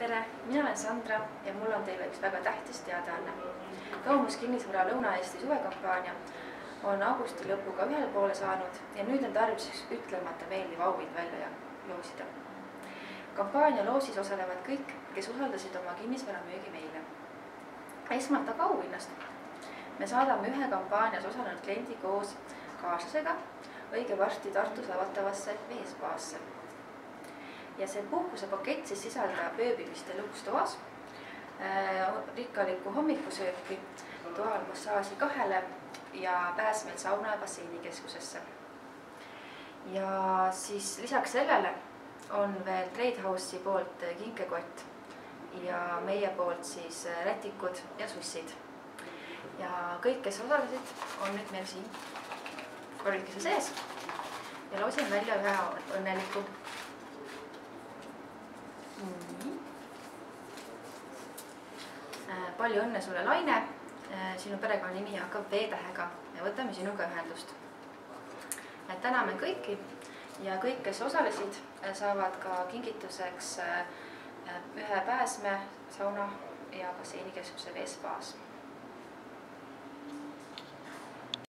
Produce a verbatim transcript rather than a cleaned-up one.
tere, mina olen Sandra ja mul on teile üks väga tähtis teadaanne. Kaumus kinnisvara Lõuna-Eesti suvekampaania on augusti lõpuga ühele poole saanud ja nüüd on tarvis ütlemata meeldiv auhind välja loosida. Kampaania loosis osalevad kõik, kes usaldasid oma kinnisvara müügi meile. Esmalt aga auhinnast. Me saadame ühe kampaanias osalenud kliendi koos kaaslasega õige varsti Tartus avatavasse veespaasse. Ja see puhkusepakett siis sisaldab ööbimist elukustoas, rikkalikku hommikusööki, toal massaaži kahele ja pääsmeid sauna ja basseinikeskusesse. Ja siis lisaks sellele on veel Trade House'i poolt kinkekott ja meie poolt siis rätikud ja sussid. Ja kõik, kes osalesid, on nüüd meil siin korvikese sees ja loosin välja ühe õnneliku. Palju õnne sulle, Laine. Sinu perekonnanimi hakkab V-tähega ja võtame sinuga ühendust. Täname kõiki ja kõik, kes osalesid, saavad ka kingituseks ühe pääsme, sauna ja basseinikeskuse veespaas.